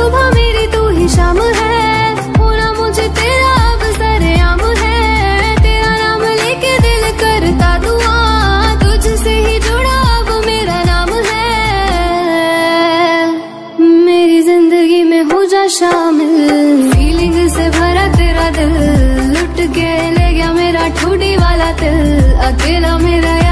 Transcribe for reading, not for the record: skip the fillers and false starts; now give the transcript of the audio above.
सुबह मेरी तू ही शाम है, होना मुझे तेरा अब सरेआम है। तेरा नाम लेके दिल करता दुआ, तुझसे ही जुड़ा अब मेरा नाम है। मेरी जिंदगी में हो जा शामिल, फीलिंग से भरा तेरा दिल, लुट के ले गया मेरा ठुडी वाला दिल। अकेला मेरा